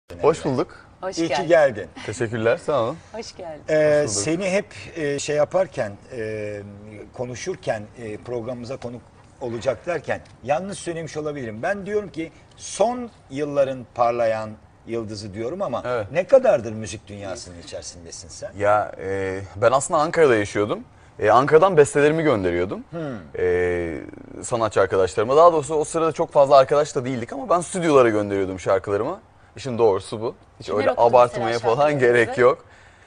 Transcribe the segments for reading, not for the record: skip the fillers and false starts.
Hoş bulduk. Hoş İyi ki geldin. geldin. Teşekkürler, sağ olun. Hoş geldin. bulduk. Seni hep şey yaparken, konuşurken, programımıza konuk olacak derken yanlış söylemiş olabilirim. Ben diyorum ki son yılların parlayan yıldızı diyorum ama Evet. ne kadardır müzik dünyasının içerisindesin sen? Ya ben aslında Ankara'da yaşıyordum. Ankara'dan bestelerimi gönderiyordum. Sanatçı arkadaşlarıma. Daha doğrusu o sırada çok fazla arkadaş da değildik ama ben stüdyolara gönderiyordum şarkılarımı. İşin doğrusu bu. Hiç Kimler öyle okudu abartmaya mesela falan şarkılarınızı? gerek yok.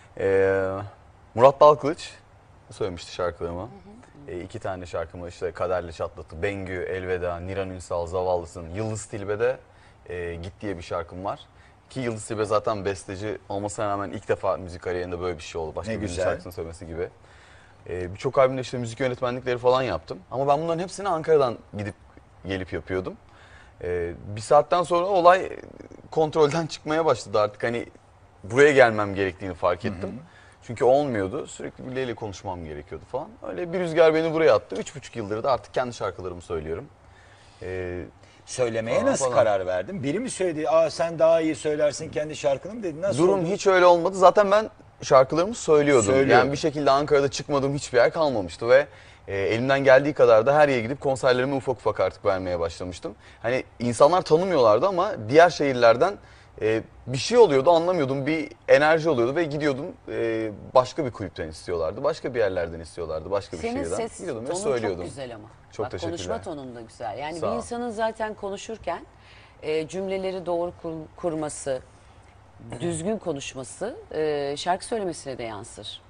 Murat Dalkılıç söylemişti şarkılarımı. İki tane şarkımı işte Kaderle Çatlatı, Bengü, Elveda, Niran Ünsal, Zavallısın, Yıldız Tilbe'de Git diye bir şarkım var. Ki Yıldız Tilbe zaten besteci olmasına rağmen ilk defa müzik kariyerinde böyle bir şey oldu. Başka Ne birinin güzel. şarkısını söylemesi gibi. Birçok albümde işte müzik yönetmenlikleri falan yaptım. Ama ben bunların hepsini Ankara'dan gidip gelip yapıyordum. Bir saatten sonra olay kontrolden çıkmaya başladı artık. Hani buraya gelmem gerektiğini fark ettim. Çünkü olmuyordu. Sürekli birileriyle konuşmam gerekiyordu falan. Öyle bir rüzgar beni buraya attı. 3,5 yıldır da artık kendi şarkılarımı söylüyorum. Söylemeye Falan nasıl falan. karar verdin? Biri mi söyledi, sen daha iyi söylersin kendi şarkını mı dedi? Nasıl Durum oldu? hiç öyle olmadı. Zaten ben şarkılarımı söylüyordum. Söylüyordun. Yani bir şekilde Ankara'da çıkmadığım hiçbir yer kalmamıştı ve elimden geldiği kadar da her yere gidip konserlerimi ufak ufak artık vermeye başlamıştım. Hani insanlar tanımıyorlardı ama diğer şehirlerden bir şey oluyordu, anlamıyordum. Bir enerji oluyordu ve gidiyordum, başka bir kulüpten istiyorlardı. Başka bir yerlerden istiyorlardı. Başka bir Senin şehirden. ses Gidiyordum ve tonun söylüyordum. çok güzel ama. Çok Bak, teşekkürler. konuşma tonun da güzel. Yani Sağ bir ol. insanın zaten konuşurken cümleleri doğru kurması, düzgün konuşması şarkı söylemesine de yansır.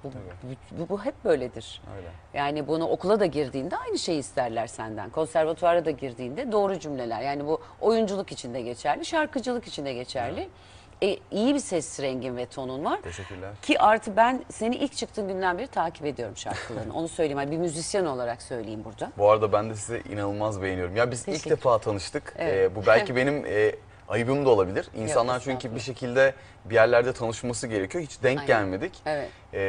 Bu hep böyledir. Öyle. Yani bunu okula da girdiğinde aynı şeyi isterler senden. Konservatuara da girdiğinde doğru cümleler. Yani bu oyunculuk için de geçerli, şarkıcılık için de geçerli. İyi bir ses rengin ve tonun var. Teşekkürler. Ki artı ben seni ilk çıktığın günden beri takip ediyorum şarkılarını. Onu söyleyeyim. Yani bir müzisyen olarak söyleyeyim burada. Bu arada ben de sizi inanılmaz beğeniyorum. Ya biz ilk Teşekkür. defa tanıştık. Evet. Bu belki benim ayıbım da olabilir. İnsanlar çünkü estağfurullah. bir şekilde bir yerlerde tanışması gerekiyor. Hiç denk Aynen. gelmedik. Evet.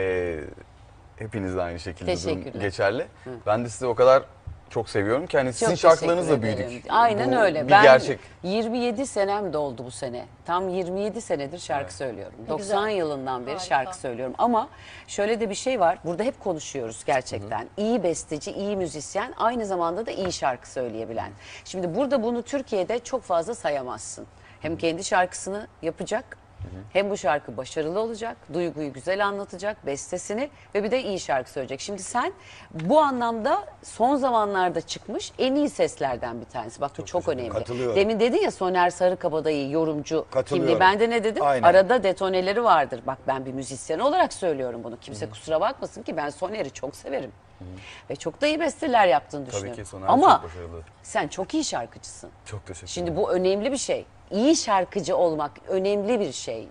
Hepiniz de aynı şekilde durum Teşekkürler. geçerli. Ben de sizi o kadar çok seviyorum ki hani sizin Çok şarkılarınızla teşekkür ederim. büyüdük. Aynen Bu öyle. Bir Ben gerçek. 27 senem doldu bu sene. Tam 27 senedir şarkı söylüyorum. 90 yılından beri şarkı söylüyorum. Ama şöyle de bir şey var. Burada hep konuşuyoruz gerçekten. İyi besteci, iyi müzisyen, aynı zamanda da iyi şarkı söyleyebilen. Şimdi burada bunu Türkiye'de çok fazla sayamazsın. Hem kendi şarkısını yapacak, hem bu şarkı başarılı olacak, duyguyu güzel anlatacak, bestesini ve bir de iyi şarkı söyleyecek. Şimdi sen bu anlamda son zamanlarda çıkmış en iyi seslerden bir tanesi. Bak bu çok önemli. Katılıyorum. Demin dedin ya Soner Sarıkabadayı yorumcu Katılıyorum. kimliği. Ben de ne dedim? Aynen. Arada detoneleri vardır. Bak ben bir müzisyen olarak söylüyorum bunu. Kimse kusura bakmasın ki ben Soner'i çok severim. Ve çok da iyi besteler yaptığını düşünüyorum. ki Soner Ama çok başarılı. sen çok iyi şarkıcısın. Çok teşekkür ederim. Şimdi bu önemli bir şey. İyi şarkıcı olmak önemli bir şey.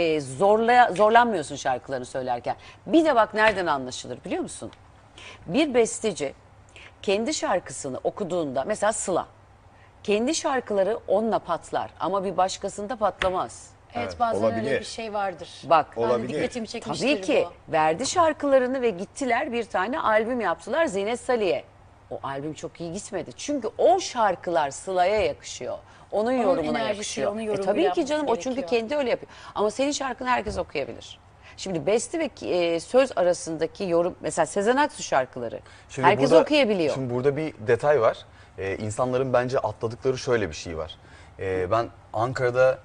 Zorlanmıyorsun şarkılarını söylerken. Bir de bak nereden anlaşılır biliyor musun? Bir besteci kendi şarkısını okuduğunda mesela Sıla. Kendi şarkıları onunla patlar ama bir başkasında patlamaz. Evet, bazen olabilir. öyle bir şey vardır. Bak Ben de Olabilir. dikkatimi çekmiştir tabii ki bu. verdi şarkılarını ve gittiler bir tane albüm yaptılar Zinet Salih'e. O albüm çok iyi gitmedi. Çünkü o şarkılar Sıla'ya yakışıyor. Onun yorumuna enerjisi, yakışıyor. onun yorumuyla Tabii ki yapması canım o çünkü gerekiyor. kendi öyle yapıyor. Ama senin şarkını herkes okuyabilir. Şimdi beste ve söz arasındaki yorum mesela Sezen Aksu şarkıları Şimdi herkes burada- okuyabiliyor. Şimdi burada bir detay var. İnsanların bence atladıkları şöyle bir şey var. Ben Ankara'da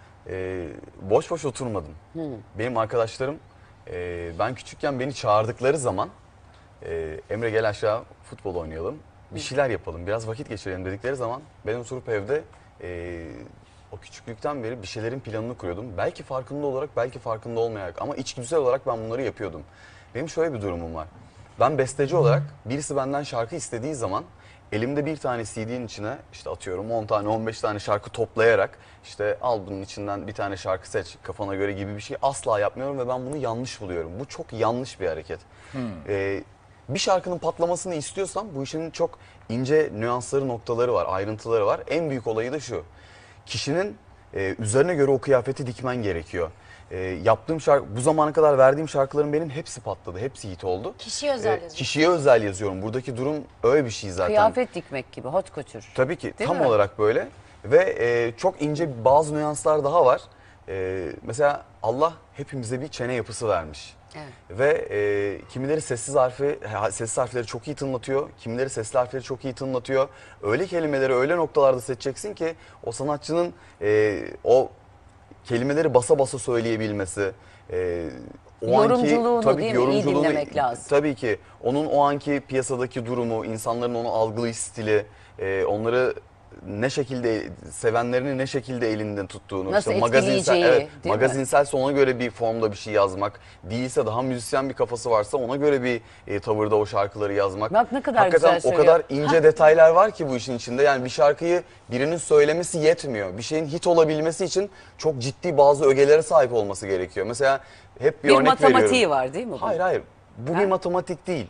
boş boş oturmadım. Benim arkadaşlarım ben küçükken beni çağırdıkları zaman Emre gel aşağı futbol oynayalım. Bir şeyler yapalım, biraz vakit geçirelim dedikleri zaman ben oturup evde o küçüklükten beri bir şeylerin planını kuruyordum. Belki farkında olarak, belki farkında olmayarak ama içgüdüsel olarak ben bunları yapıyordum. Benim şöyle bir durumum var. Ben besteci olarak birisi benden şarkı istediği zaman elimde bir tane CD'nin içine işte atıyorum 10 tane 15 tane şarkı toplayarak işte al bunun içinden bir tane şarkı seç kafana göre gibi bir şey asla yapmıyorum ve ben bunu yanlış buluyorum. Bu çok yanlış bir hareket. Bir şarkının patlamasını istiyorsam bu işin çok ince nüansları, noktaları var, ayrıntıları var. En büyük olayı da şu. Kişinin üzerine göre o kıyafeti dikmen gerekiyor. Yaptığım şarkı, bu zamana kadar verdiğim şarkıların benim hepsi patladı, hepsi hit oldu. Kişiye özel yazıyorsun. Kişiye özel yazıyorum. Buradaki durum öyle bir şey zaten. Kıyafet dikmek gibi hot couture. Tabii ki Değil tam mi? olarak böyle ve çok ince bazı nüanslar daha var. Mesela Allah hepimize bir çene yapısı vermiş. Evet. Ve kimileri sessiz harfleri çok iyi tınlatıyor, kimileri sesli harfleri çok iyi tınlatıyor. Öyle kelimeleri öyle noktalarda seçeceksin ki o sanatçının o kelimeleri basa basa söyleyebilmesi, Yorumculuğunu tabii değil ki mi? İyi dinlemek lazım. Tabii ki onun o anki piyasadaki durumu, insanların onu algılayış stili, onları ne şekilde sevenlerini ne şekilde elinden tuttuğunu, Nasıl magazinsel, etkileyeceği, evet, değil mi? magazinselse ona göre bir formda bir şey yazmak, değilse daha müzisyen bir kafası varsa ona göre bir tavırda o şarkıları yazmak. Bak ne kadar Hakikaten güzel o kadar ince detaylar var ki bu işin içinde. Yani bir şarkıyı birinin söylemesi yetmiyor. Bir şeyin hit olabilmesi için çok ciddi bazı ögelere sahip olması gerekiyor. Mesela hep bir Bir örnek matematiği veriyorum. var değil mi? bunun? Hayır hayır. Bu bir matematik değil.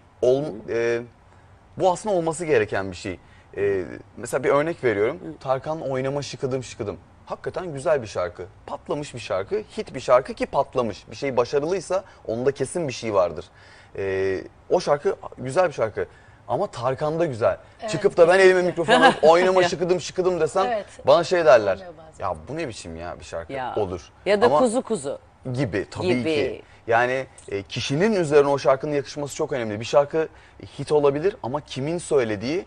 Bu aslında olması gereken bir şey. Mesela bir örnek veriyorum. Tarkan Oynama Şıkıdım Şıkıdım. Hakikaten güzel bir şarkı. Patlamış bir şarkı. Hit bir şarkı ki patlamış. Bir şey başarılıysa onda kesin bir şey vardır. O şarkı güzel bir şarkı. Ama Tarkan'da güzel. Çıkıp da ben elime mikrofonu alıp oynama şıkıdım şıkıdım desem Evet. bana şey derler. Olmuyor bazen. Ya bu ne biçim ya bir şarkı Ya. olur. Ya da Ama kuzu kuzu. gibi tabii Gibi. ki. Yani kişinin üzerine o şarkının yakışması çok önemli. Bir şarkı hit olabilir ama kimin söylediği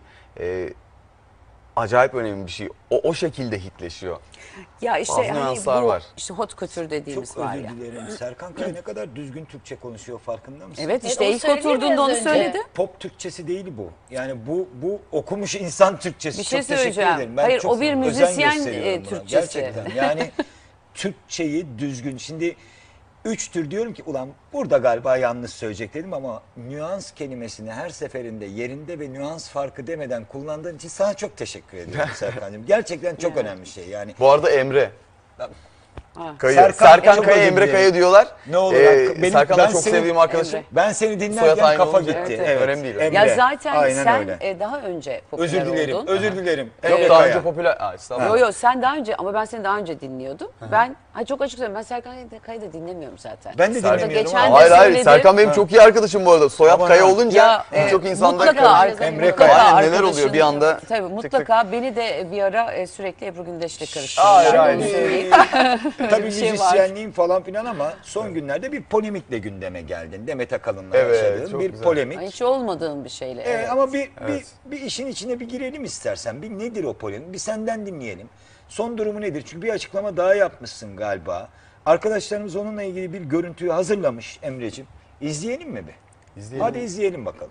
acayip önemli bir şey. O şekilde hitleşiyor. Ya işte Bazı hani nüanslar bu var. işte hot couture dediğimiz Çok var özür ya. dilerim. Serkan Kaya ne kadar düzgün Türkçe konuşuyor, farkında mısın? Evet işte onu ilk söyledi oturduğunda biraz onu önce. söyledi. Pop Türkçesi değil bu. Yani bu okumuş insan Türkçesi. Bir şey çok teşekkür söyleyeceğim. ederim. Ben Hayır, çok o bir özen müzisyen, gösteriyorum buna. Türkçesi. Gerçekten yani Türkçeyi düzgün. Şimdi 3 tür diyorum ki ulan burada galiba yanlış söyleyecek dedim ama nüans kelimesini her seferinde yerinde ve nüans farkı demeden kullandığın için sana çok teşekkür ediyorum Serkan'cığım. Gerçekten çok önemli şey yani. Bu arada Emre. Kaya, Serkan, Serkan çok Kaya, özür Emre dilerim. Kaya diyorlar. Ne olur benim- Serkan da ben çok seni- sevdiğim arkadaşım. Emre. Ben seni Soyad dinlerken aynı kafa olunca, gitti. evet, önemli değil. Emre. Ya zaten Aynen sen öyle. daha önce popüler Özür dilerim. oldun. Özür dilerim. Yok Emre daha Kaya. önce popüler. Estağfurullah. Yo sen daha önce ama ben seni daha önce dinliyordum. Ben çok açık söyleyeyim ben Serkan Kaya'yı da dinlemiyorum zaten. Ben de Serkan- dinlemiyorum Geçen ama. de Hayır hayır söyledi. Serkan benim çok iyi arkadaşım bu arada. Soyad Aman Kaya ha. olunca birçok insanda mutlaka, Emre mutlaka Kaya. Aynen, neler arkadaşın- oluyor bir anda. Tabii tık mutlaka beni de bir ara sürekli Ebru Gündeş'le karıştırıyorlar. Hayır, onu hayır. söyleyeyim. Tabii bir şey var. müzisyenliğin falan filan ama son günlerde bir polemikle gündeme geldin. Demet Akalın'la Evet, yaşadığın çok bir güzel. polemik. Hiç olmadığım bir şeyle. Evet. Ama bir Evet. işin içine bir girelim istersen. Bir nedir o polemik? Bir senden dinleyelim. Son durumu nedir? Çünkü bir açıklama daha yapmışsın galiba. Arkadaşlarımız onunla ilgili bir görüntüyü hazırlamış Emreciğim. İzleyelim mi bir? İzleyelim. Hadi izleyelim bakalım.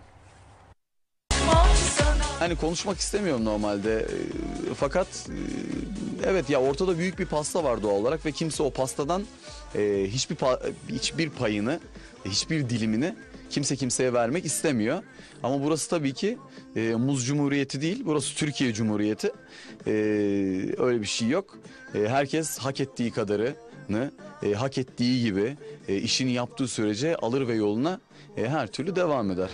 Yani konuşmak istemiyorum normalde. Fakat evet ya ortada büyük bir pasta var doğal olarak ve kimse o pastadan hiçbir payını, hiçbir dilimini kimse kimseye vermek istemiyor. Ama burası tabii ki Muz Cumhuriyeti değil, burası Türkiye Cumhuriyeti. Öyle bir şey yok. Herkes hak ettiği kadarını, hak ettiği gibi işini yaptığı sürece alır ve yoluna her türlü devam eder.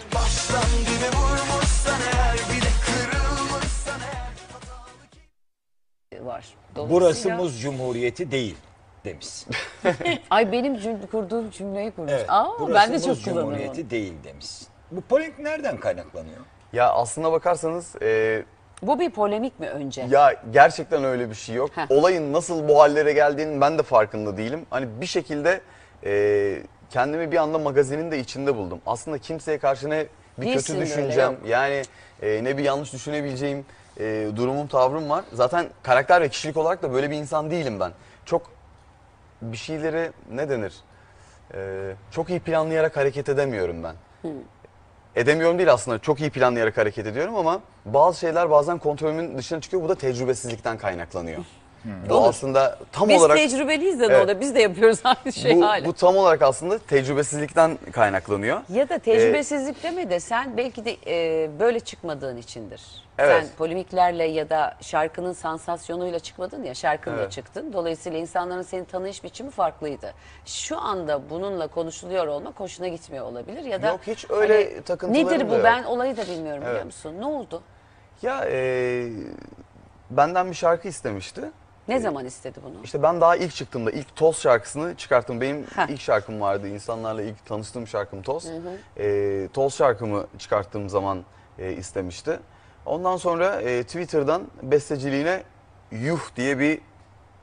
Var. Burası Dolayısıyla- Muz Cumhuriyeti değil demiş. Ay benim kurduğum cümleyi kurmuş. Evet, Aa, burası ben de Muz çok kullanırım. Cumhuriyeti değil demiş. Bu polemik nereden kaynaklanıyor? Ya aslına bakarsanız Bu bir polemik mi önce? ya gerçekten öyle bir şey yok. Heh. Olayın nasıl bu hallere geldiğinin ben de farkında değilim. Hani bir şekilde kendimi bir anda magazinin de içinde buldum. Aslında kimseye karşı ne bir Değilsin kötü öyle, düşüncem yok. yani ne bir yanlış düşünebileceğim durumum tavrım var. Zaten karakter ve kişilik olarak da böyle bir insan değilim ben. Çok bir şeyleri ne denir? Çok iyi planlayarak hareket edemiyorum ben. Edemiyorum değil aslında. Çok iyi planlayarak hareket ediyorum ama bazı şeyler bazen kontrolümün dışına çıkıyor. Bu da tecrübesizlikten kaynaklanıyor. Bu Olur. aslında tam Biz olarak tecrübeliyiz de ne Evet. oluyor? Biz de yapıyoruz aynı şey hala. bu tam olarak aslında tecrübesizlikten kaynaklanıyor. Ya da tecrübesizlik deme de sen belki de böyle çıkmadığın içindir. Evet. Sen polemiklerle ya da şarkının sansasyonuyla çıkmadın ya, şarkınla Evet. çıktın. Dolayısıyla insanların seni tanıyış biçimi farklıydı. Şu anda bununla konuşuluyor olmak hoşuna gitmiyor olabilir ya da Yok, hiç öyle takıntılarım nedir da bu? yok. Ben olayı da bilmiyorum biliyor Evet. musun? Ne oldu? Ya benden bir şarkı istemişti. Ne zaman istedi bunu? İşte ben daha ilk çıktığımda ilk Toz şarkısını çıkarttım. Benim Heh. ilk şarkım vardı. İnsanlarla ilk tanıştığım şarkım Toz. Toz şarkımı çıkarttığım zaman istemişti. Ondan sonra Twitter'dan besteciliğine yuh diye bir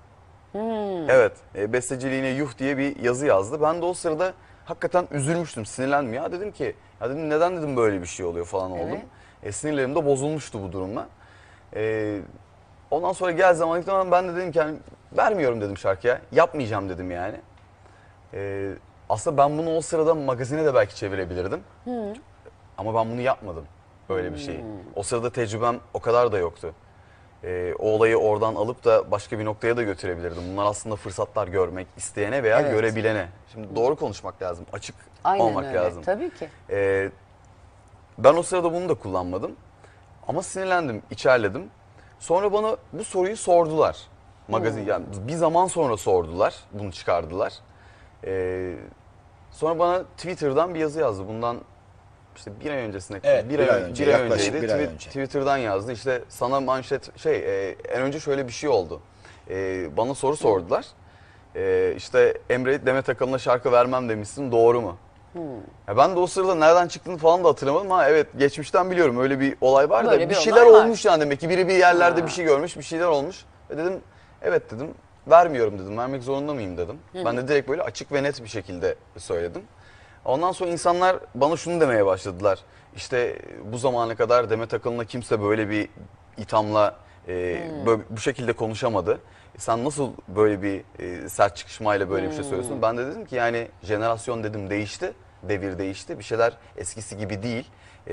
Evet, besteciliğine yuh diye bir yazı yazdı. Ben de o sırada hakikaten üzülmüştüm, sinirlendim. Ya dedim ki, ya dedim neden dedim böyle bir şey oluyor falan oldum. Sinirlerim de bozulmuştu bu durumla. Ondan sonra gel zaman ben de dedim ki yani, vermiyorum dedim şarkıya, yapmayacağım dedim yani. Aslında ben bunu o sırada magazine de belki çevirebilirdim. Ama ben bunu yapmadım, öyle bir şeyi. O sırada tecrübem o kadar da yoktu. O olayı oradan alıp da başka bir noktaya da götürebilirdim. Bunlar aslında fırsatlar, görmek isteyene veya Evet. görebilene. Şimdi doğru konuşmak lazım, açık Aynen olmak öyle. lazım. Tabii ki. Ben o sırada bunu da kullanmadım. Ama sinirlendim, içerledim. Sonra bana bu soruyu sordular. Magazin, yani bir zaman sonra sordular, bunu çıkardılar. Sonra bana Twitter'dan bir yazı yazdı. Bundan işte bir ay öncesine, Evet, bir bir ay ay önce, bir ay yaklaşık önceydi. bir ay önce. Twitter'dan yazdı. İşte sana manşet en önce şöyle bir şey oldu. Bana soru sordular. İşte Emre, Demet Akalın'a şarkı vermem demişsin, doğru mu? Ya ben de o sırada nereden çıktığını falan da hatırlamadım. Ha evet, geçmişten biliyorum, öyle bir olay var Böyle da bir bir şeyler olay var. olmuş yani, demek ki biri bir yerlerde bir şey görmüş, bir şeyler olmuş. Ve dedim evet dedim, vermiyorum dedim, vermek zorunda mıyım dedim. Ben de direkt böyle açık ve net bir şekilde söyledim. Ondan sonra insanlar bana şunu demeye başladılar. İşte bu zamana kadar Demet Akalın'a kimse böyle bir ithamla böyle, bu şekilde konuşamadı. Sen nasıl böyle bir sert çıkışmayla böyle bir şey söylüyorsun? Ben de dedim ki yani jenerasyon dedim değişti, devir değişti. Bir şeyler eskisi gibi değil.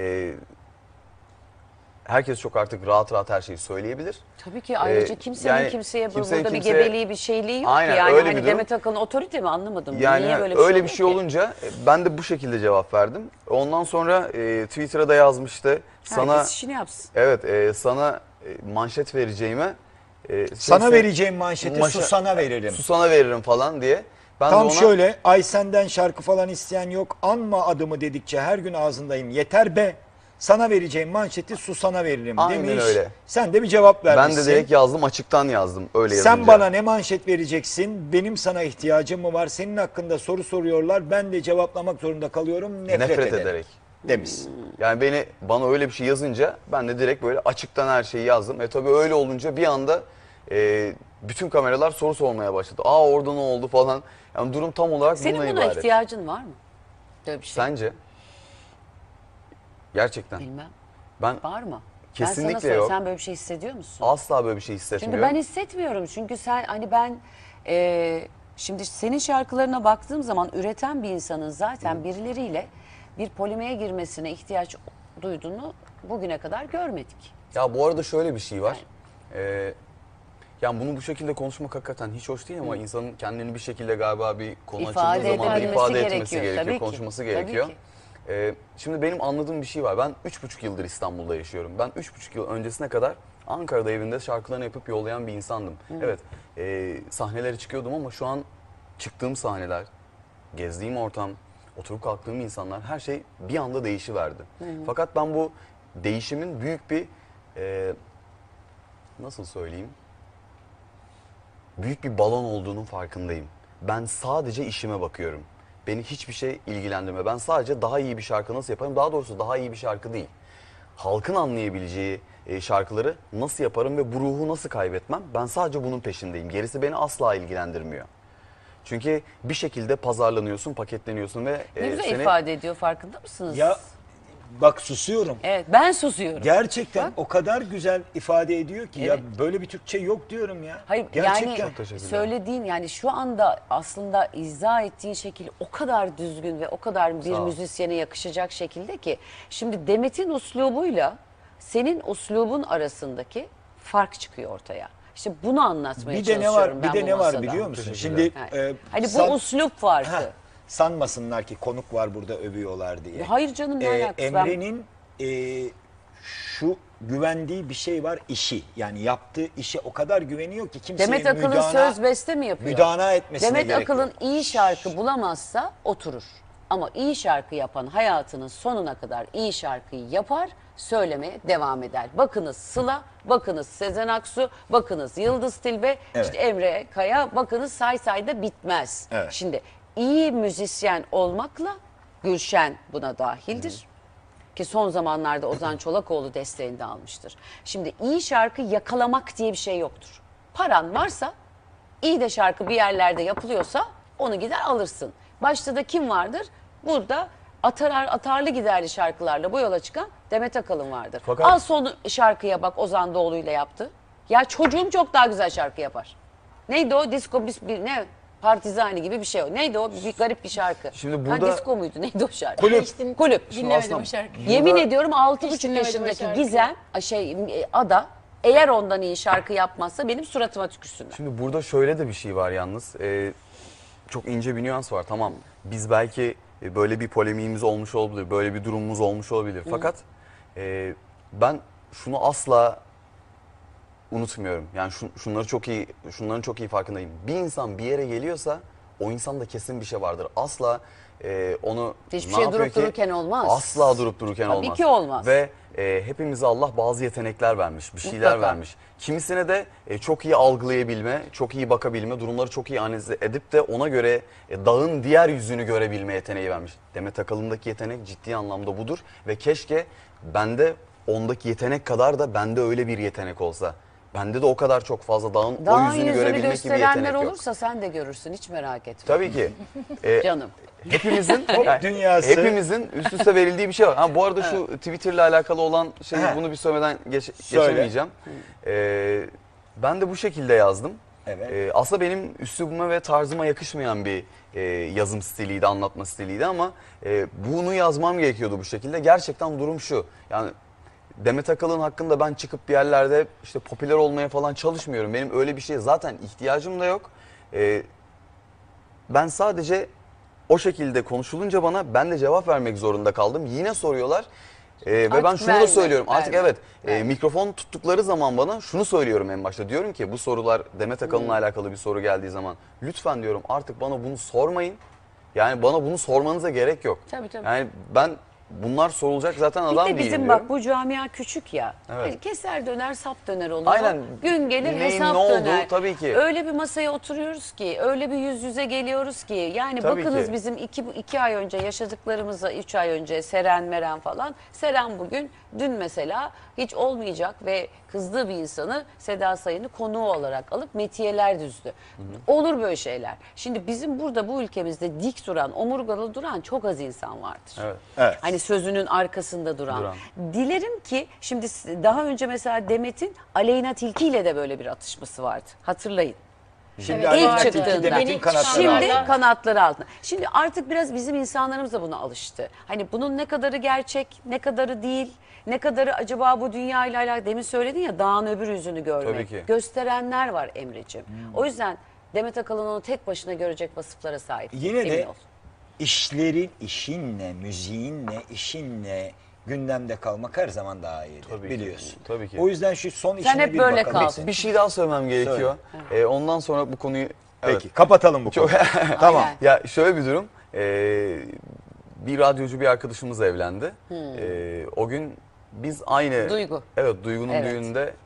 Herkes çok artık rahat rahat her şeyi söyleyebilir. Tabii ki ayrıca kimsenin yani kimseye kimsenin burada bir kimseye- gebeliği bir şeyliği yok Aynen, ki. Yani öyle hani bir durum. Demet Akalın otorite mi, anlamadım. Yani Niye böyle bir öyle şey bir oluyor şey ki? olunca ben de bu şekilde cevap verdim. Ondan sonra Twitter'a da yazmıştı. Sana Herkes işini yapsın. evet, sana manşet vereceğime Sana vereceğim manşeti Susan'a veririm. Susana veririm falan diye. Ben de Tam ona şöyle, ay senden şarkı falan isteyen yok, anma adımı dedikçe her gün ağzındayım, yeter be. Sana vereceğim manşeti Susan'a veririm Aynen demiş. öyle. Sen de bir cevap ben vermişsin. de direkt yazdım, açıktan yazdım öyle yazınca. Sen bana ne manşet vereceksin? Benim sana ihtiyacım mı var? Senin hakkında soru soruyorlar. Ben de cevaplamak zorunda kalıyorum. Nefret ederek. demiş. Yani bana öyle bir şey yazınca ben de direkt böyle açıktan her şeyi yazdım. Tabii öyle olunca bir anda bütün kameralar soru sormaya başladı. Aa, orada ne oldu falan. Yani durum tam olarak Senin bundan buna ibaret. ihtiyacın var mı? Böyle bir şey. Sence? Gerçekten. Bilmem. Ben Var mı? Kesinlikle ben sana söyleyeyim, yok. Sen böyle bir şey hissediyor musun? asla böyle bir şey Çünkü hissetmiyorum. ben hissetmiyorum. Çünkü sen hani ben şimdi senin şarkılarına baktığım zaman üreten bir insanın zaten birileriyle bir polemiğe girmesine ihtiyaç duyduğunu bugüne kadar görmedik. Ya bu arada şöyle bir şey var. Yani bunu bu şekilde konuşmak hakikaten hiç hoş değil ama insanın kendini bir şekilde galiba bir konu İfade açıldığı zaman da edebilmesi ifade etmesi gerekiyor. gerekiyor, Tabii ki. konuşması Tabii gerekiyor. ki. Şimdi benim anladığım bir şey var. Ben 3,5 yıldır İstanbul'da yaşıyorum. Ben 3,5 yıl öncesine kadar Ankara'da evinde şarkılarını yapıp yollayan bir insandım. Evet, sahnelere çıkıyordum ama şu an çıktığım sahneler, gezdiğim ortam, oturup kalktığım insanlar, her şey bir anda değişiverdi. Fakat ben bu değişimin büyük bir nasıl söyleyeyim? Büyük bir balon olduğunun farkındayım. Ben sadece işime bakıyorum. Beni hiçbir şey ilgilendirmiyor. Ben sadece daha iyi bir şarkı nasıl yaparım? Daha doğrusu daha iyi bir şarkı değil. Halkın anlayabileceği şarkıları nasıl yaparım ve bu ruhu nasıl kaybetmem? Ben sadece bunun peşindeyim. Gerisi beni asla ilgilendirmiyor. Çünkü bir şekilde pazarlanıyorsun, paketleniyorsun ve Ne güzel seni... ifade ediyor, farkında mısınız? Ya bak, susuyorum. Evet, ben susuyorum. Gerçekten Bak. o kadar güzel ifade ediyor ki Evet. ya böyle bir Türkçe yok diyorum ya. Hayır Gerçekten. yani teşekkürler. söylediğin, yani şu anda aslında izah ettiğin şekil o kadar düzgün ve o kadar bir Sağ ol. müzisyene yakışacak şekilde ki. Şimdi Demet'in uslubuyla senin uslubun arasındaki fark çıkıyor ortaya. İşte bunu anlatmaya Bir de ne çalışıyorum var? ben Bir de bu ne var masada. biliyor musun? Teşekkürler. Şimdi Yani, hani san- bu uslup farkı. Heh, sanmasınlar ki konuk var burada övüyorlar diye. Hayır canım, ne alakası? Ben- Emre'nin şu güvendiği bir şey var, işi. Yani yaptığı işe o kadar güveniyor ki kimseye Demet Akalın söz beste mi yapıyor? müdana etmesine Demet gerek Akalın yok. iyi şarkı bulamazsa oturur. Ama iyi şarkı yapan hayatının sonuna kadar iyi şarkıyı yapar, söylemeye devam eder. Bakınız Sıla, bakınız Sezen Aksu, bakınız Yıldız Tilbe, Evet. işte Emre Kaya, bakınız say say da bitmez. Evet. Şimdi iyi müzisyen olmakla Gülşen buna dahildir. Ki son zamanlarda Ozan Çolakoğlu desteğini de almıştır. Şimdi iyi şarkı yakalamak diye bir şey yoktur. Paran varsa İyi de şarkı bir yerlerde yapılıyorsa onu gider alırsın. Başta da kim vardır? Burada atarlı giderli şarkılarla bu yola çıkan Demet Akalın vardır. Fakat- Al son şarkıya bak, Ozan Doğulu'yla yaptı. Ya çocuğum çok daha güzel şarkı yapar. Neydi o? Disco ne? Partizani gibi bir şey o. Neydi o? Bir garip bir şarkı. Şimdi burada- disco muydu? Neydi o şarkı? Kulüp. Kulüp. Dinlemedim aslında o şarkıyı. Yemin ediyorum 6,5 dinlemedim o yaşındaki şarkıyı. Gizem, Ada eğer ondan iyi şarkı yapmazsa benim suratıma tükürsünler. Şimdi burada şöyle de bir şey var yalnız. Çok ince bir nüans var. Tamam, biz belki böyle bir polemiğimiz olmuş olabilir, böyle bir durumumuz olmuş olabilir. Fakat ben şunu asla unutmuyorum. Yani şunların çok iyi farkındayım. Bir insan bir yere geliyorsa o insanda kesin bir şey vardır. Asla onu Hiçbir ne şey yapıyor durup ki? dururken olmaz. Asla durup dururken Tabii olmaz. ki olmaz. Ve hepimize Allah bazı yetenekler vermiş, bir şeyler Mutlaka. vermiş. Kimisine de çok iyi algılayabilme, çok iyi bakabilme, durumları çok iyi analiz edip de ona göre dağın diğer yüzünü görebilme yeteneği vermiş. Demet Akalın'daki yetenek ciddi anlamda budur ve keşke bende ondaki yetenek kadar da bende öyle bir yetenek olsa. Bende de o kadar çok fazla dağın o Daha yüzünü yüzünü görebilmek gibi bir gösterenler yetenek yok. olursa sen de görürsün, hiç merak etme. Tabii ki. Canım. Hepimizin dünyası. hepimizin üst üste verildiği bir şey var. Ha, bu arada şu Twitter'la alakalı olan şeyi Ha. bunu bir söylemeden Söyle. geçemeyeceğim. Ben de bu şekilde yazdım. Evet. Aslında benim üslubuma ve tarzıma yakışmayan bir yazım stiliydi, anlatma stiliydi ama bunu yazmam gerekiyordu bu şekilde. Gerçekten durum şu. Yani Demet Akalın hakkında ben çıkıp bir yerlerde işte popüler olmaya falan çalışmıyorum. Benim öyle bir şeye zaten ihtiyacım da yok. Ben sadece o şekilde konuşulunca bana ben de cevap vermek zorunda kaldım. Yine soruyorlar. Ve ben Artık şunu da verme, söylüyorum. Artık verme, evet verme. mikrofon tuttukları zaman bana şunu söylüyorum en başta. Diyorum ki bu sorular Demet Akalın'la alakalı bir soru geldiği zaman lütfen diyorum artık bana bunu sormayın. Yani bana bunu sormanıza gerek yok. Tabii, tabii. Yani ben bunlar sorulacak zaten Bir adam de değilim bizim diyorum. bak bu camia küçük ya. Evet. Yani keser döner sap döner olur. Aynen. Gün gelir Neyin hesap ne olduğu döner. tabii ki. Öyle bir masaya oturuyoruz ki, öyle bir yüz yüze geliyoruz ki. Yani Tabii bakınız ki. bizim iki ay önce yaşadıklarımıza, 3 ay önce Seren Meren falan. Seren bugün, dün mesela hiç olmayacak ve kızdığı bir insanı Seda Sayın'ı konuğu olarak alıp metiyeler düzdü. Olur böyle şeyler. Şimdi bizim burada bu ülkemizde dik duran, omurgalı duran çok az insan vardır. Evet. Evet. Hani sözünün arkasında duran. Duran. Dilerim ki şimdi daha önce mesela Demet'in Aleyna Tilki ile de böyle bir atışması vardı. Hatırlayın. Şimdi Evet, Aleyna İlk Tilki çıktığında. Demet'in Yeni kanatları çıkanlar. Şimdi altında. kanatları altında. Şimdi artık biraz bizim insanlarımız da buna alıştı. Hani bunun ne kadarı gerçek, ne kadarı değil, ne kadarı acaba bu dünya ile alakalı. Demin söyledin ya dağın öbür yüzünü görmek. Tabii ki. Gösterenler var Emreciğim. O yüzden Demet Akalın onu tek başına görecek vasıflara sahip. Yine Emin de ol. işinle, müziğinle, işinle gündemde kalmak her zaman daha iyidir. Tabii ki. biliyorsun. Tabii ki. O yüzden şu son Sen işine hep bir böyle bakalım. kal. Bir şey daha söylemem gerekiyor. Ondan sonra bu konuyu... Evet. Peki kapatalım bu konuyu. Tamam. Aynen. Ya şöyle bir durum. Bir radyocu bir arkadaşımız evlendi. O gün biz aynı... Duygu. Evet, Duygu'nun Evet. düğününde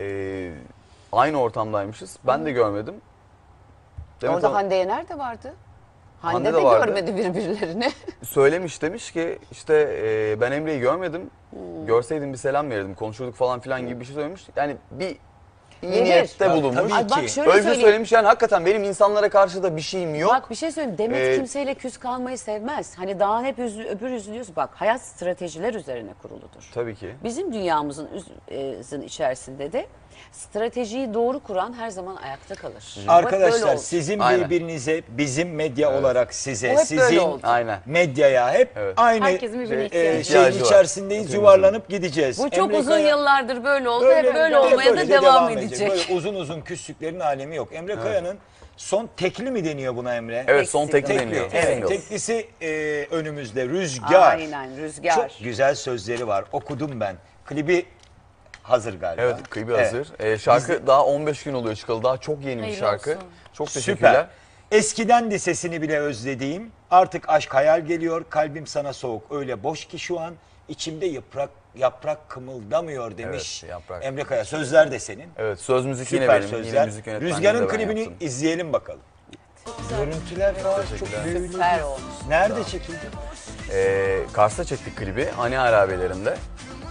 aynı ortamdaymışız. Ben de görmedim. Demet Orada Hanım Hande Yener de vardı. Hande, Hande de de vardı. görmedi birbirlerini. söylemiş, demiş ki işte ben Emre'yi görmedim. Görseydim bir selam verirdim, konuşurduk falan filan gibi bir şey söylemiş. Yani bir iyi Verir. niyette Tabii bulunmuş. ki. Ay bak şöyle Öyle bir şey söyleyeyim. söylemiş yani hakikaten benim insanlara karşı da bir şeyim yok. Bak bir şey söyleyeyim. Demet Ee, kimseyle küs kalmayı sevmez. Hani dağın hep öbür yüzü diyorsun. Bak hayat stratejiler üzerine kuruludur. Tabii ki. Bizim dünyamızın içerisinde de stratejiyi doğru kuran her zaman ayakta kalır. Bak böyle Arkadaşlar oldu. sizin Aynen. birbirinize, bizim medya olarak size, O hep böyle sizin oldu. Aynen. medyaya hep Evet. aynı Herkesin birbirine şey ihtiyacı var. içerisindeyiz, Hepimizin. yuvarlanıp gideceğiz. Bu çok Emre uzun Kaya- yıllardır böyle oldu. Hep böyle olmaya da böyle de devam edecek. Böyle uzun uzun küslüklerin alemi yok. Emre Kaya'nın son tekli mi deniyor buna Emre? Evet, son Tekli. tekli deniyor. Evet, Single. teklisi önümüzde. Rüzgar. Aynen Rüzgar. Çok güzel sözleri var. Okudum ben. Klibi hazır galiba. Evet, klibi Evet. hazır. Şarkı daha 15 gün oluyor çıkalı. Daha çok yeni bir Hayırlı şarkı. olsun. Çok teşekkürler. Süper. Eskiden de sesini bile özlediğim, artık aşk hayal geliyor, kalbim sana soğuk, öyle boş ki şu an, içimde yaprak kımıldamıyor demiş Evet, yaprak. Emre Kaya. Sözler de senin. Evet, söz müzik yine Süper benim. Yine sözler. müzik yönetmenliğini Rüzgar'ın de ben klibini yaptım. izleyelim bakalım. Görüntüler falan çok büyülü. Süper olmuş. Nerede çekildi? Kars'ta çektik klibi. Ani Harabelerinde.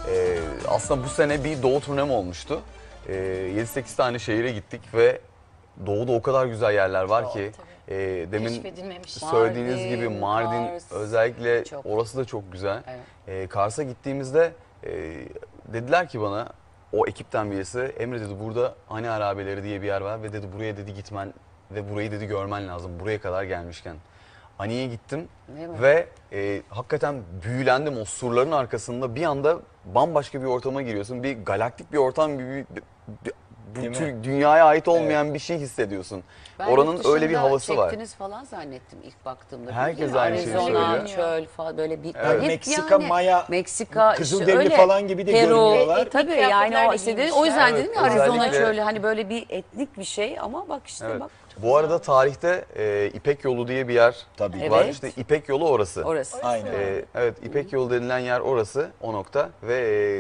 Aslında bu sene bir doğu turnem olmuştu. 7-8 tane şehire gittik ve doğuda o kadar güzel yerler var ki demin Keşfedilmemiş. söylediğiniz Mardin, gibi Mardin Kars. özellikle Çok. orası da çok güzel. Evet. Kars'a gittiğimizde dediler ki bana o ekipten birisi, Emre dedi burada Ani Harabeleri diye bir yer var ve dedi buraya dedi gitmen ve burayı dedi görmen lazım buraya kadar gelmişken. Ani'ye gittim Değil mi? ve hakikaten büyülendim o surların arkasında, bir anda bambaşka bir ortama giriyorsun. Bir galaktik bir ortam, Değil mi? dünyaya ait olmayan bir şey hissediyorsun. Ben Oranın yurt öyle bir dışında havası var. çektiniz falan zannettim ilk baktığımda. Herkes Değil mi? aynı şeyi Arizona, söylüyor. çöl falan böyle bir Evet. hep Meksika, Maya, Meksika, Kızılderili öyle. falan gibi de Peru, görünüyorlar. tabii Etnik yani kıyafetler o de işte giymişler. o yüzden Evet, dedim ya Arizona özellikle- çölü hani böyle bir etnik bir şey ama bak işte Evet. bak Bu arada tarihte İpek Yolu diye bir yer Tabii. var. Evet. İşte İpek Yolu orası. orası. Aynen. Evet, İpek Yolu denilen yer orası, o nokta ve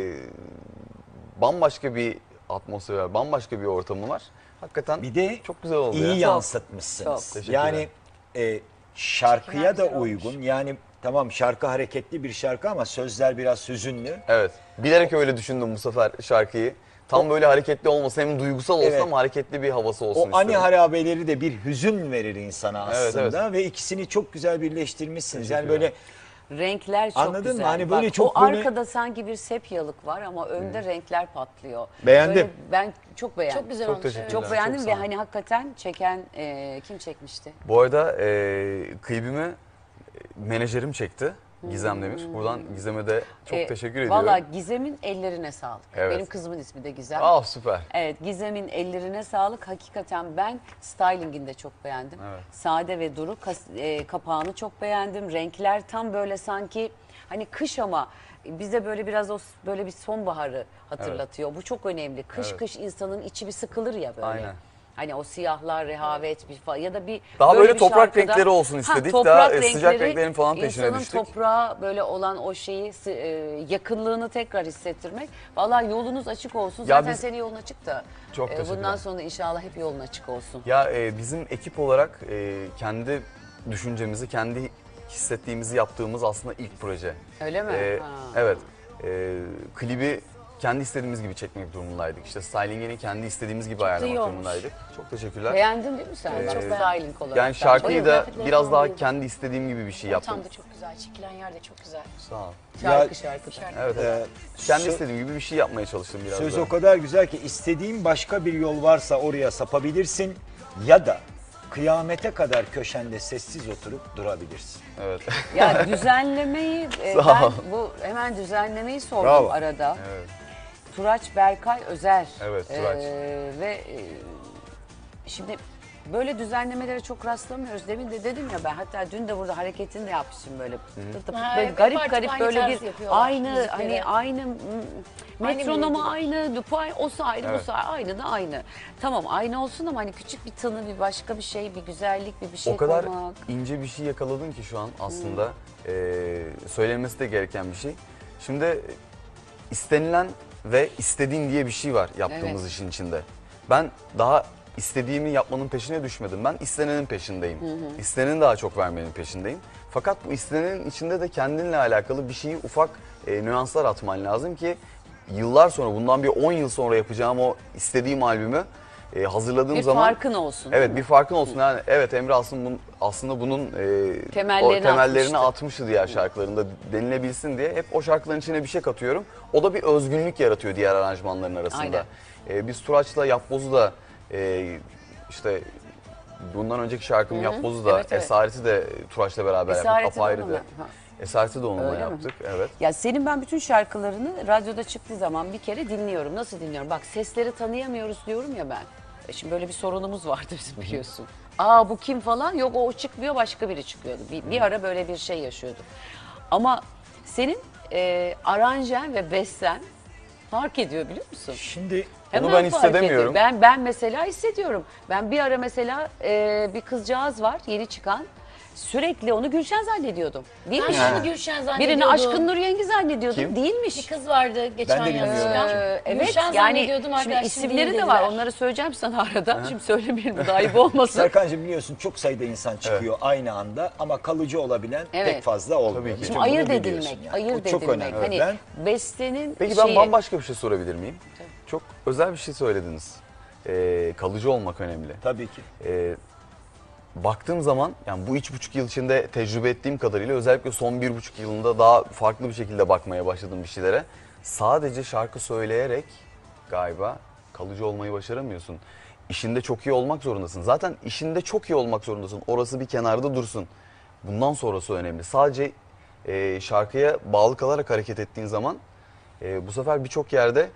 bambaşka bir atmosfer var, bambaşka bir ortamı var. Hakikaten Bir de çok güzel oldu iyi ya. yansıtmışsınız. Çok. Teşekkürler. Yani şarkıya da güzel olmuş. uygun. Yani tamam şarkı hareketli bir şarkı ama sözler biraz hüzünlü. Evet, bilerek öyle düşündüm bu sefer şarkıyı. Tam böyle hareketli olmasın, hem duygusal olsun Evet. ama hareketli bir havası olsun O ani istedim. harabeleri de bir hüzün verir insana Evet, aslında ve ikisini çok güzel birleştirmişsiniz. Yani Teşekkürler. böyle Renkler çok Anladın mı? güzel. Hani böyle Bak, çok o böyle- arkada sanki bir sepyalık var ama önde renkler patlıyor. Beğendim. Böyle ben çok beğendim. Çok güzel Çok olmuş. teşekkürler. Çok beğendim Çok ve sağ olun. hani hakikaten çeken kim çekmişti? Bu arada klibimi menajerim çekti, Gizem Demir. Buradan Gizem'e de çok teşekkür ediyorum. Valla Gizem'in ellerine sağlık. Evet. Benim kızımın ismi de Gizem. Süper. Evet, Gizem'in ellerine sağlık. Hakikaten ben stylingini de çok beğendim. Evet. Sade ve duru kapağını çok beğendim. Renkler tam böyle sanki hani kış ama bize böyle biraz böyle bir sonbaharı hatırlatıyor. Bu çok önemli. Kış Evet. kış insanın içi bir sıkılır ya böyle. Aynen. Hani o siyahlar, rehavet bir falan ya da bir Daha böyle bir toprak şarkıda- renkleri olsun istedik. toprak Daha sıcak renkleri, renklerin falan peşine insanın düştük. toprağa böyle olan o şeyi yakınlığını tekrar hissettirmek. Vallahi yolunuz açık olsun. Ya Zaten biz- senin yolun açık da. Çok teşekkürler. Bundan sonra inşallah hep yolun açık olsun. Ya bizim ekip olarak kendi düşüncemizi, kendi hissettiğimizi yaptığımız aslında ilk proje. Öyle mi? Ha. Evet. Klibi kendi istediğimiz gibi çekmek durumundaydık. İşte stylingini kendi istediğimiz gibi iyi ayarlamak olmuş. durumundaydık. Çok teşekkürler. Beğendin değil mi sen? Ee, Çok styling olarak. Yani şarkıyı da Koreografileri biraz falan daha bayıldım. kendi istediğim gibi bir şey yaptım. Ortam da çok güzel. Çekilen yer de çok güzel. Sağ ol. Şarkı. Evet, evet. Kendi istediğim gibi bir şey yapmaya çalıştım biraz söz da. o kadar güzel ki istediğin başka bir yol varsa oraya sapabilirsin ya da kıyamete kadar köşende sessiz oturup durabilirsin. Evet. Ya düzenlemeyi Sağ ben ol. bu hemen düzenlemeyi sordum Bravo. arada. Evet. Turaç Berkay Özer. Evet, Turaç. Şimdi böyle düzenlemelere çok rastlamıyoruz. Demin de dedim ya ben hatta dün de burada hareketini de yapmışım böyle. Tıp Ha, böyle hep garip artık garip aynı böyle tarz bir yapıyorlar aynı müzikleri. hani aynı metronomu aynı, dupay o ayrı Evet. bu aynı da aynı. Tamam aynı olsun ama hani küçük bir tını bir başka bir şey bir güzellik bir şey O kadar koymak. ince bir şey yakaladın ki şu an aslında söylenmesi de gereken bir şey. Şimdi istenilen ve istediğin diye bir şey var yaptığımız Evet. işin içinde. Ben daha istediğimi yapmanın peşine düşmedim. Ben istenenin peşindeyim. İstenenin daha çok vermenin peşindeyim. Fakat bu istenenin içinde de kendinle alakalı bir şeyi ufak nüanslar atman lazım ki yıllar sonra, bundan bir 10 yıl sonra yapacağım o istediğim albümü hazırladığım Bir zaman farkın olsun. evet bir farkın olsun. Yani evet Emre aslında bunun Temellerini atmıştı diğer şarkılarında denilebilsin diye hep o şarkıların içine bir şey katıyorum. O da bir özgünlük yaratıyor diğer aranjmanların arasında. Biz Turaç'la Yapboz'u da işte bundan önceki şarkım Yapboz'u da Evet, evet. Esareti de Turaç'la beraber yaptık. Esareti de Apayrı'da. onunla. Ha. Esareti de onunla Öyle mi? yaptık. Evet. Ya senin ben bütün şarkılarını radyoda çıktığı zaman bir kere dinliyorum. Nasıl dinliyorum? Bak sesleri tanıyamıyoruz diyorum ya ben. Şimdi böyle bir sorunumuz vardı bizim biliyorsun. Aa bu kim falan? Yok o çıkmıyor başka biri çıkıyordu. Bir ara böyle bir şey yaşıyorduk. Ama senin aranjen ve besten fark ediyor biliyor musun? Şimdi Onu ben fark hissedemiyorum. ediyor. Ben mesela hissediyorum. Ben bir ara mesela bir kızcağız var yeni çıkan. Sürekli onu Gülşen zannediyordum. Ben Değilmiş. de onu Gülşen zannediyordum. Birini Aşkın Nur Yengi zannediyordum. Kim? Değilmiş. Bir kız vardı geçen Ben de yıl bilmiyorum çıkan. kim. Evet Gülşen yani zannediyordum şimdi arkadaşım isimleri değil de var. dediler. Onları söyleyeceğim sana arada. Şimdi söylemeyelim bu da ayıp olmasın. Serkan'cığım biliyorsun çok sayıda insan çıkıyor aynı anda ama kalıcı olabilen Evet. pek fazla olmuyor. Tabii ki. Bütün Şimdi bunu ayırt biliyorsun edilmek, yani. ayırt Bu çok edilmek. önemli. Hani bestenin Peki ben şeyi- bambaşka bir şey sorabilir miyim? Çok özel bir şey söylediniz. kalıcı olmak önemli. Tabii ki. Baktığım zaman yani bu 3,5 yıl içinde tecrübe ettiğim kadarıyla özellikle son 1,5 yılında daha farklı bir şekilde bakmaya başladım bir şeylere. Sadece şarkı söyleyerek galiba kalıcı olmayı başaramıyorsun. İşinde çok iyi olmak zorundasın. Zaten işinde çok iyi olmak zorundasın. Orası bir kenarda dursun. Bundan sonrası önemli. Sadece şarkıya bağlı kalarak hareket ettiğin zaman bu sefer birçok yerde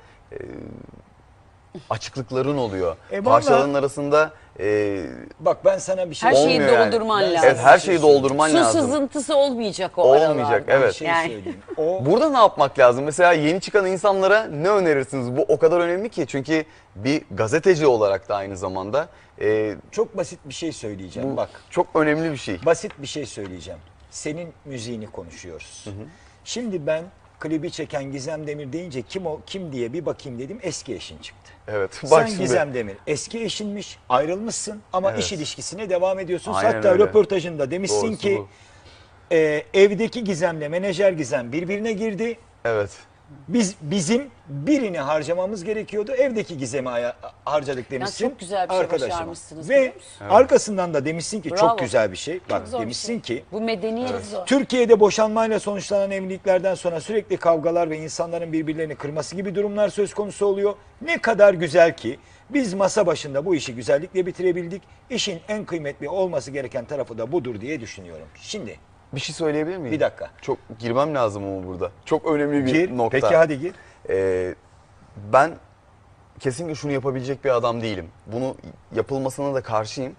açıklıkların oluyor. vallahi- Parçaların arasında Bak ben sana bir şey Her şeyi olmuyor yani. doldurman Ben- lazım. evet, her şeyi doldurman Su lazım. sızıntısı olmayacak o Olmayacak, aralarda. evet. Bir şey Yani- söyleyeyim. O Burada ne yapmak lazım? Mesela yeni çıkan insanlara ne önerirsiniz? Bu o kadar önemli ki. Çünkü bir gazeteci olarak da aynı zamanda çok basit bir şey söyleyeceğim. bu Bak. çok önemli bir şey. Basit bir şey söyleyeceğim. Senin müziğini konuşuyoruz. Şimdi ben klibi çeken Gizem Demir deyince kim diye bir bakayım dedim. Eski eşin çıktı. Evet. Sen şimdi. Gizem Demir eski eşinmiş, ayrılmışsın ama Evet. iş ilişkisine devam ediyorsun. Aynen Hatta öyle. röportajında demişsin Doğrusu ki bu. evdeki Gizem'le menajer Gizem birbirine girdi. Evet. Bizim birini harcamamız gerekiyordu. Evdeki Gizem'i harcadık demişsin. çok güzel bir şey arkadaşıma. başarmışsınız, Ve biliyor musun? arkasından da demişsin ki Bravo. çok güzel bir şey. Bak zor bir demişsin şey. ki Bu medeniyet Zor. Türkiye'de boşanmayla sonuçlanan evliliklerden sonra sürekli kavgalar ve insanların birbirlerini kırması gibi durumlar söz konusu oluyor. Ne kadar güzel ki biz masa başında bu işi güzellikle bitirebildik. İşin en kıymetli olması gereken tarafı da budur diye düşünüyorum. Şimdi Bir şey söyleyebilir miyim? bir dakika. Çok girmem lazım ama burada. Çok önemli bir Gir. nokta. Peki hadi gir. Ben kesinlikle şunu yapabilecek bir adam değilim. Bunu yapılmasına da karşıyım.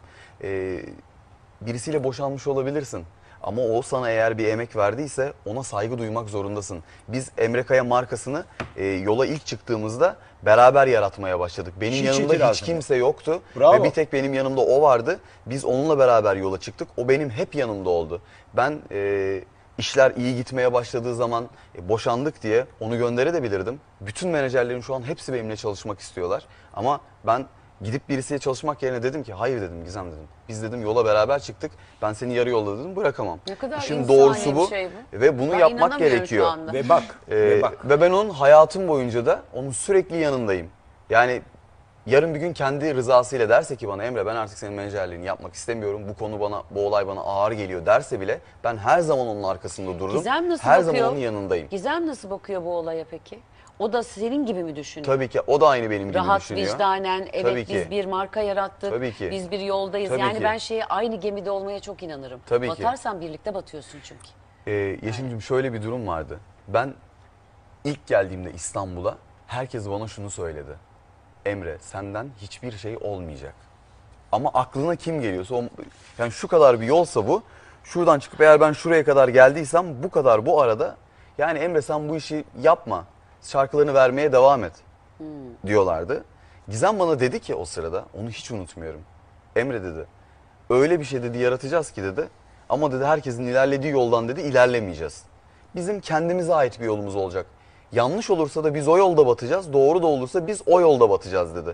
Birisiyle boşanmış olabilirsin. Ama o sana eğer bir emek verdiyse ona saygı duymak zorundasın. Biz Emre Kaya markasını yola ilk çıktığımızda beraber yaratmaya başladık. Benim Hiç yanımda itiraz hiç mı? kimse yoktu. Bravo. Ve bir tek benim yanımda o vardı. Biz onunla beraber yola çıktık. O benim hep yanımda oldu. Ben işler iyi gitmeye başladığı zaman boşandık diye onu gönderebilirdim. Bütün menajerlerim şu an hepsi benimle çalışmak istiyorlar. Ama ben gidip birisiyle çalışmak yerine dedim ki hayır dedim Gizem dedim. Biz dedim yola beraber çıktık. Ben seni yarı yolda dedim bırakamam. Ne kadar İşin insani doğrusu bir bu. şey bu. Ve bunu Ben yapmak inanamıyorum gerekiyor. şu anda. Ve bak. ve bak. Ve ben onun hayatım boyunca da onun sürekli yanındayım. Yani yarın bir gün kendi rızasıyla derse ki bana Emre ben artık senin menajerliğini yapmak istemiyorum. Bu konu bana, bu olay bana ağır geliyor derse bile ben her zaman onun arkasında dururum. Gizem nasıl her bakıyor? zaman onun yanındayım. Gizem nasıl bakıyor bu olaya peki? O da senin gibi mi düşünüyor? Tabii ki o da aynı benim gibi Rahat, düşünüyor. vicdanen, evet Tabii ki. biz bir marka yarattık, Tabii ki. biz bir yoldayız. Tabii Yani ki. ben şeye aynı gemide olmaya çok inanırım. Tabii ki. Batarsan birlikte batıyorsun çünkü. Yeşim'cim şöyle bir durum vardı. Ben ilk geldiğimde İstanbul'a herkes bana şunu söyledi. Emre senden hiçbir şey olmayacak. Ama aklına kim geliyorsa yani şu kadar bir yolsa bu. Şuradan çıkıp eğer ben şuraya kadar geldiysem bu kadar bu arada. Yani Emre sen bu işi yapma. Şarkılarını vermeye devam et diyorlardı. Gizem bana dedi ki o sırada onu hiç unutmuyorum. Emre dedi öyle bir şey dedi yaratacağız ki dedi. Ama dedi herkesin ilerlediği yoldan dedi ilerlemeyeceğiz. Bizim kendimize ait bir yolumuz olacak. Yanlış olursa da biz o yolda batacağız. Doğru da olursa biz o yolda batacağız dedi.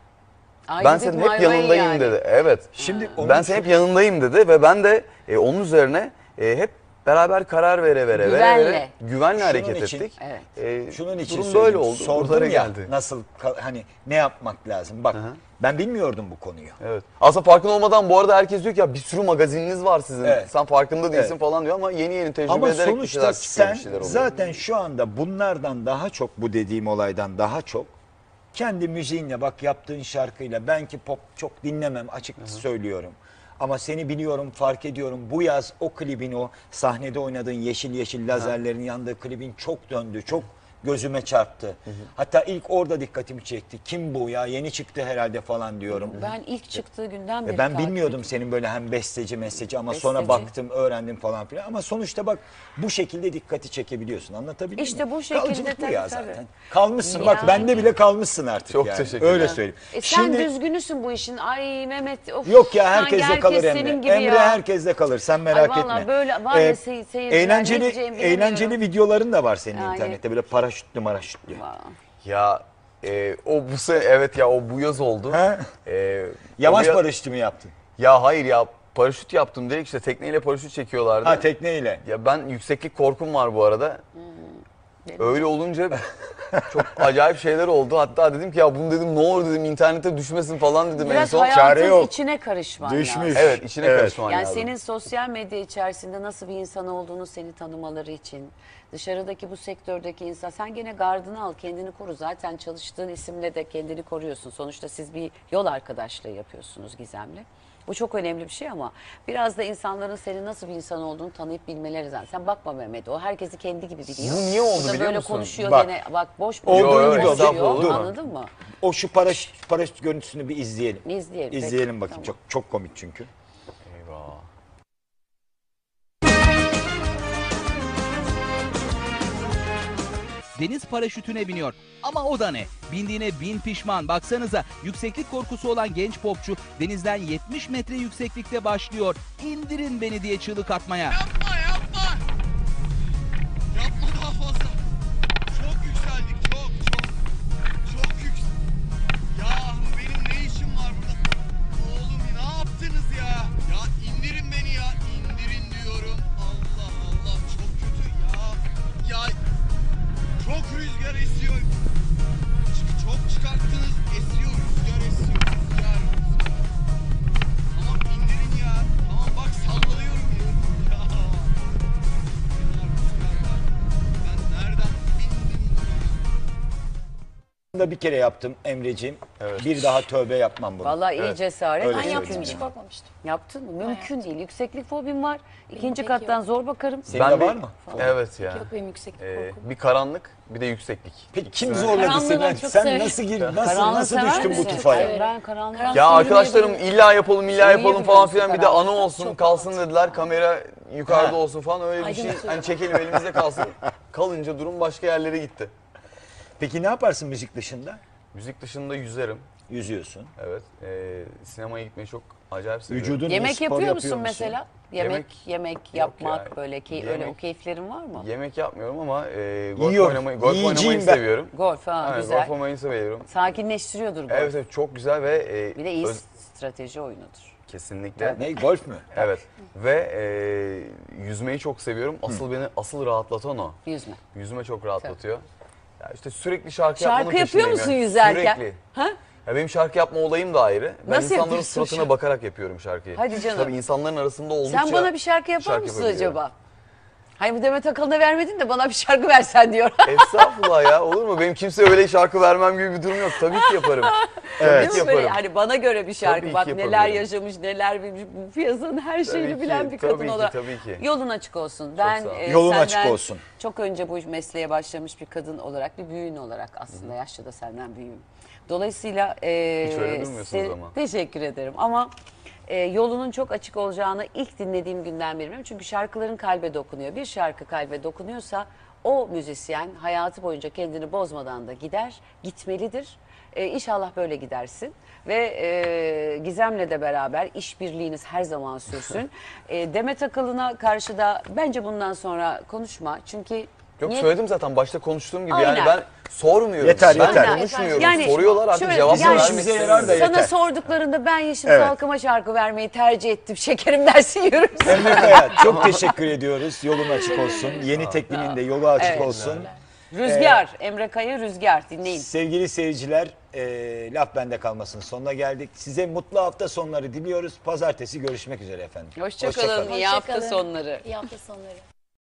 Ben senin hep yanındayım dedi. Evet. Şimdi onun Ben senin hep yanındayım dedi ve ben de onun üzerine hep beraber karar vere Güvenle. güvenle Şunun hareket için- ettik. Evet. Şunun için durum söyleyeyim. böyle oldu. Sordum Buralara ya geldi. nasıl hani ne yapmak lazım. Bak hı. ben bilmiyordum bu konuyu. Evet. Aslında farkında olmadan bu arada herkes diyor ki ya bir sürü magazininiz var sizin. Evet. Sen farkında değilsin Evet. falan diyor ama yeni tecrübe Ama ederek bir sonuçta şeyler çıkıyor, sen bir şeyler oluyor. zaten şu anda bunlardan daha çok bu dediğim olaydan daha çok kendi müziğinle bak yaptığın şarkıyla ben ki pop çok dinlemem açık söylüyorum. Ama seni biliyorum, fark ediyorum. Bu yaz o klibin o sahnede oynadığın yeşil yeşil lazerlerin yandığı klibin çok döndü. Çok gözüme çarptı. Hatta ilk orada dikkatimi çekti. Kim bu ya? Yeni çıktı herhalde falan diyorum. Ben ilk çıktığı günden beri Ben takip bilmiyordum ediyorum. senin böyle hem besteci ama sonra Besteci. baktım, öğrendim falan filan. Ama sonuçta bak bu şekilde dikkati çekebiliyorsun. Anlatabiliyor muyum? İşte bu şekilde Kalıcılık bu tabii, ya tabii. zaten. Kalmışsın Yani. bak bende bile kalmışsın artık Çok yani. teşekkür Öyle ederim. söyleyeyim. Sen düzgünüsün bu işin. Ay Mehmet of. Yok ya sanki herkeste kalır herkes Emre. senin gibi Emre ya. herkeste kalır sen merak Ay etme. vallahi böyle var ya seyirciler, ne eğlenceli, diyeceğimi bilemiyorum. eğlenceli videoların da var senin Yani. internette böyle paraşütlü maraşütlü. Ya o bu sene evet ya o bu yaz oldu. Ha? O Yamaç bu ya- paraşütü mü yaptın? Ya hayır ya paraşüt yaptım direkt işte tekneyle paraşüt çekiyorlardı. Ha tekneyle. Ya ben yükseklik korkum var bu arada. Öyle olunca çok acayip şeyler oldu. Hatta dedim ki ya bunu dedim ne olur dedim internete düşmesin falan dedim en Biraz son. çare hayatın yok. içine karışman Düşmüş. lazım. Evet içine Evet. karışman Yani lazım. senin sosyal medya içerisinde nasıl bir insan olduğunu seni tanımaları için, dışarıdaki bu sektördeki insan, sen gene gardını al, kendini koru. Zaten çalıştığın isimle de kendini koruyorsun. Sonuçta siz bir yol arkadaşlığı yapıyorsunuz Gizem'le. Bu çok önemli bir şey ama biraz da insanların senin nasıl bir insan olduğunu tanıyıp bilmeleri lazım. Sen bakma Mehmet, o herkesi kendi gibi biliyor. Bu niye oldu Bu da biliyor böyle musun? konuşuyor Bak. gene, bak boş Olduğu boş gibi konuşuyor, olur mu? anladın mı? O şu paraşüt görüntüsünü bir izleyelim. İzleyelim. İzleyelim Peki, bakayım. tamam. Çok komik çünkü. Eyvah. Deniz paraşütüne biniyor. Ama o da ne? Bindiğine bin pişman. Baksanıza, yükseklik korkusu olan genç popçu denizden 70 metre yükseklikte başlıyor. İndirin beni diye çığlık atmaya. Yapma yapma. Yapma daha fazla. Çok yükseldik çok. Çok yüksek. Ya benim ne işim var burada? Oğlum ne yaptınız ya? Ya indirin beni ya. İndirin diyorum. Allah Allah çok kötü ya. Ya çok rüzgar esiyor. Çok çıkarttınız. Esiyor rüzgar esiyor. Rüzgar. Tamam indirin ya. Tamam bak sallanıyorum diyorum. Ya. Ya rüzgar var. Ben nereden bindim buraya? Bir kere yaptım Emreciğim. Evet. Bir daha tövbe yapmam bunu. Vallahi iyi cesaret. Öyle Ben söyleyeyim yaptım hiç yani. korkmamıştım. Yaptın mı? Mümkün değil. Yükseklik fobim var. İkinci pek kattan yok. zor bakarım. Senin de var mı? Evet ya. Yok benim yükseklik korkum. Bir karanlık bir de yükseklik. Peki kim İkisine- zorladı Karanlığı seni? ben çok Sen severim. nasıl Karanlığı nasıl sever düştün bu misin? tufaya? Evet. Ben karanlık. Karanlık- Ya Suyunu arkadaşlarım yürüyebilirim. illa yapalım illa yapalım Yürüyebilirim falan filan bir de karanlıkta. anı olsun Çok kalsın rahat. dediler. Kamera yukarıda Ha. olsun falan öyle bir şey. Aydınlatıyor. Hani çekelim elimizde kalsın. Kalınca durum başka yerlere gitti. Peki ne yaparsın müzik dışında? Müzik dışında yüzerim. Yüzüyorsun. Evet. Sinemaya gitmeyi çok acayip seviyorum. Vücudun Yemek spor yapıyor musun mesela? Yemek Yemek yapmak ya. böyle öyle o Yemek- keyiflerin var mı? Yemek yapmıyorum ama golf Yiyor. oynamayı, golf Yiyeceğim oynamayı ben. seviyorum. Golf ha Evet, güzel. golf oynamayı seviyorum. Sakinleştiriyordur golf. Evet, evet çok güzel ve Bir de iyi strateji oyunudur. kesinlikle. Ne golf mü? Evet. Ve yüzmeyi çok seviyorum. Asıl rahatlatan o. Yüzme. Yüzme çok rahatlatıyor. Ya işte sürekli şarkı yapmanın Şarkı yapıyor peşindeyim musun yani. yüzerken? Sürekli. Ha? Ya benim şarkı yapma olayım da ayrı. Ben Nasıl insanların yapıyorsun suratına şarkı? bakarak yapıyorum şarkıyı. Hadi canım. Tabii insanların arasında oldukça Sen bana bir şarkı yapar mısın yapabiliyorum. acaba? Hayır bu Demet Akalın'a vermedin de bana bir şarkı versen diyor. Estağfurullah ya olur mu? Benim kimse öyle şarkı vermem gibi bir durum yok. Tabii ki yaparım. Tabii Değil ki mi? Böyle yaparım. hani bana göre bir şarkı. Tabii ki Bak neler yapabilirim. yaşamış, neler bilmiş. Bu piyasanın her şeyini Tabii ki, bilen bir tabii kadın ki, olarak. tabii ki. Yolun açık olsun. Ben sağ ol. Yolun senden açık olsun. Çok önce bu mesleğe başlamış bir kadın olarak, bir büyüğün olarak aslında yaşça da senden büyüğüm. Dolayısıyla Hiç öyle durmuyorsunuz ama. teşekkür ederim ama yolunun çok açık olacağını ilk dinlediğim günden beri biliyorum. Çünkü şarkıların kalbe dokunuyor. Bir şarkı kalbe dokunuyorsa o müzisyen hayatı boyunca kendini bozmadan da gider, gitmelidir. İnşallah böyle gidersin ve Gizem'le de beraber işbirliğiniz her zaman sürsün. Demet Akalın'a karşı da bence bundan sonra konuşma çünkü Yok niye- söyledim zaten başta konuştuğum gibi Aynen. yani ben sormuyorum. Yeter, ben yeter. konuşmuyorum. Yani Soruyorlar artık şöyle, cevap yani vermek işimize yarar istemiyorum. da sana yeter. sorduklarında ben Yeşim Evet. Salkım'a şarkı vermeyi tercih ettim. Şekerim dersin yürürsün. Emre Kaya çok teşekkür ediyoruz. Yolun açık olsun. Yeni tekniğin de yolu açık Evet. olsun. Rüzgar, Emre Kaya Rüzgar dinleyin. Sevgili seyirciler, laf bende kalmasın sonuna geldik. Size mutlu hafta sonları diliyoruz. Pazartesi görüşmek üzere efendim. Hoşçakalın, iyi hafta Hoşça kalın. sonları. İyi hafta sonları.